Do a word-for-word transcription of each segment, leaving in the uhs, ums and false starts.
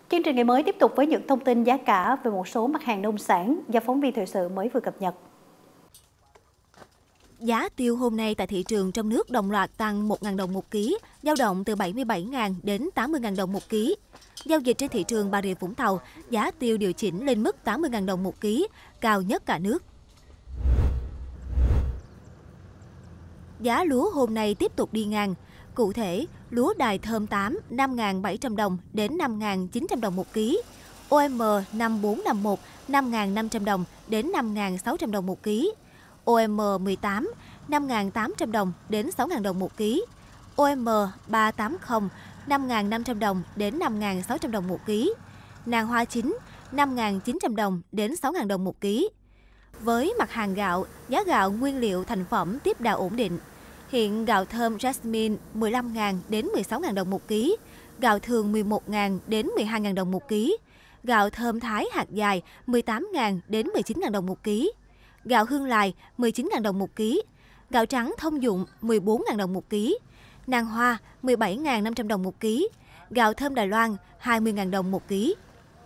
Chương trình ngày mới tiếp tục với những thông tin giá cả về một số mặt hàng nông sản do phóng viên thời sự mới vừa cập nhật. Giá tiêu hôm nay tại thị trường trong nước đồng loạt tăng một nghìn đồng một ký, dao động từ bảy mươi bảy nghìn đến tám mươi nghìn đồng một ký. Giao dịch trên thị trường Bà Rịa Vũng Tàu, giá tiêu điều chỉnh lên mức tám mươi nghìn đồng một ký, cao nhất cả nước. Giá lúa hôm nay tiếp tục đi ngang. Cụ thể, lúa Đài Thơm tám năm nghìn bảy trăm đồng đến năm nghìn chín trăm đồng một ký, O M năm bốn năm một năm nghìn năm trăm đồng đến năm nghìn sáu trăm đồng một ký, O M mười tám năm nghìn tám trăm đồng đến sáu nghìn đồng một ký, O M ba tám không năm nghìn năm trăm đồng đến năm nghìn sáu trăm đồng một ký, nàng hoa chín năm nghìn chín trăm đồng đến sáu nghìn đồng một ký. Với mặt hàng gạo, giá gạo nguyên liệu thành phẩm tiếp đà ổn định. Hiện gạo thơm Jasmine mười lăm nghìn đến mười sáu nghìn đồng một ký, gạo thường mười một nghìn đến mười hai nghìn đồng một ký, gạo thơm Thái hạt dài mười tám nghìn đến mười chín nghìn đồng một ký, gạo Hương Lài mười chín nghìn đồng một ký, gạo trắng thông dụng mười bốn nghìn đồng một ký, nàng hoa mười bảy nghìn năm trăm đồng một ký, gạo thơm Đài Loan hai mươi nghìn đồng một ký.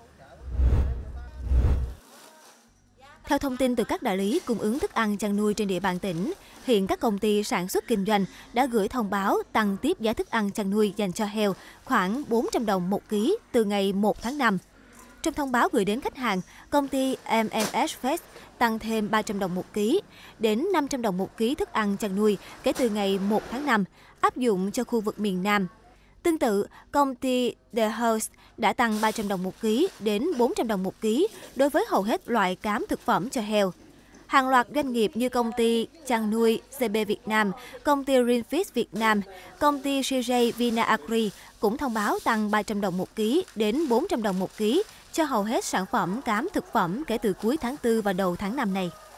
Theo thông tin từ các đại lý cung ứng thức ăn chăn nuôi trên địa bàn tỉnh, hiện các công ty sản xuất kinh doanh đã gửi thông báo tăng tiếp giá thức ăn chăn nuôi dành cho heo khoảng bốn trăm đồng một ký từ ngày một tháng năm. Trong thông báo gửi đến khách hàng, công ty em em ét Fest tăng thêm ba trăm đồng một ký đến năm trăm đồng một ký thức ăn chăn nuôi kể từ ngày một tháng năm, áp dụng cho khu vực miền Nam. Tương tự, công ty The House đã tăng ba trăm đồng một ký đến bốn trăm đồng một ký đối với hầu hết loại cám thực phẩm cho heo. Hàng loạt doanh nghiệp như công ty chăn nuôi xê bê Việt Nam, công ty Greenfish Việt Nam, công ty xê gi Vina Agri cũng thông báo tăng ba trăm đồng một ký đến bốn trăm đồng một ký cho hầu hết sản phẩm cám thực phẩm kể từ cuối tháng tư và đầu tháng năm này.